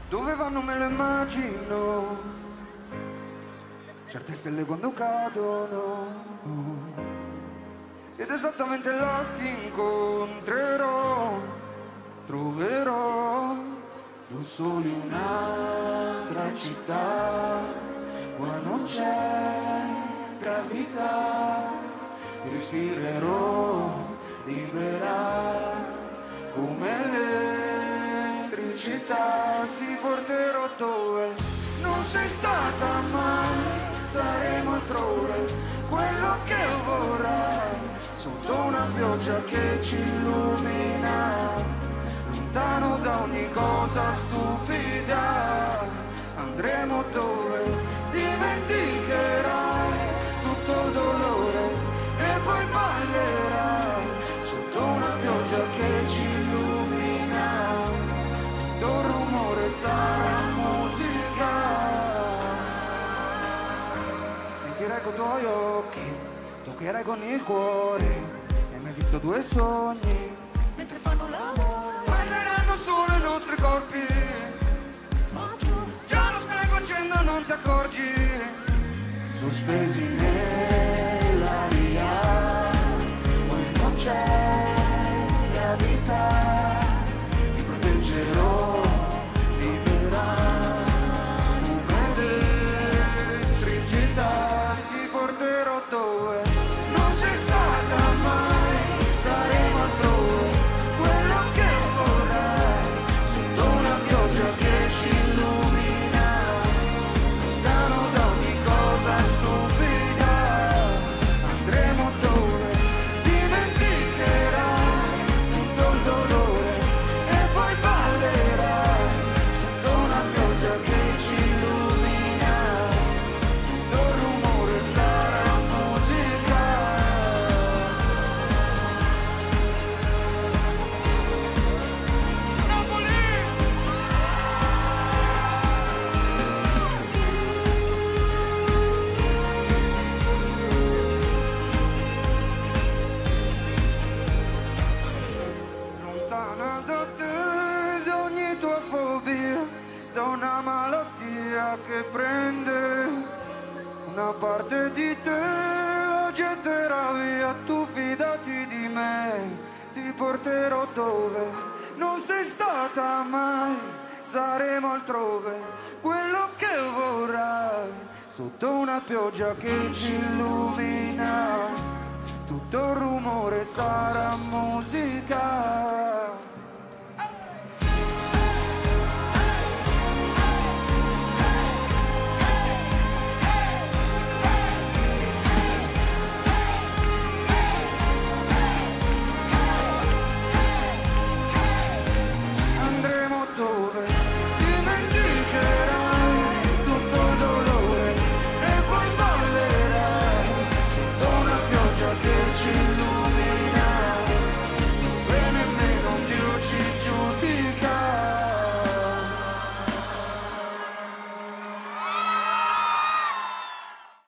Dove vanno me lo immagino, certe stelle quando cadono, ed esattamente là ti incontrerò, troverò lo sole in un'altra città, ma non c'è gravità, respirerò libera come l'elettricità, ti porterò dove non sei stata mai, saremo altrove, quello che vorrai, sotto una pioggia che ci illumina, lontano da ogni cosa stupida, andremo dove dimenticherai tutto il dolore e poi ballerai, sotto una pioggia che ci illumina, tutto il rumore sarà musica, sentirai con i tuoi occhi, toccherai con il cuore, e mi hai visto due sogni mentre fanno l'amore, balleranno solo i nostri corpi, ma tu già lo stai facendo, non ti accorgi, sospesi nell'aria, poi non c'è gravità, ti proteggerò, libera come l'elettricità, ti porterò dove non sei stata mai, saremo altrove, quello che vorrai, sotto una pioggia che ci illumina, lontano da ogni cosa stupida, andremo dove dimenticherai tutto il dolore e poi ballerai, sotto una pioggia che ci illumina, tutto il rumore sarà musica. Napoli! Lontana da te, da ogni tua fobia, da una malattia che prende una parte di te, la getterà via, tu fidati di me, ti porterò dove non sei stata mai, saremo altrove, quello che vorrai, sotto una pioggia che ci illumina, tutto il rumore sarà musica.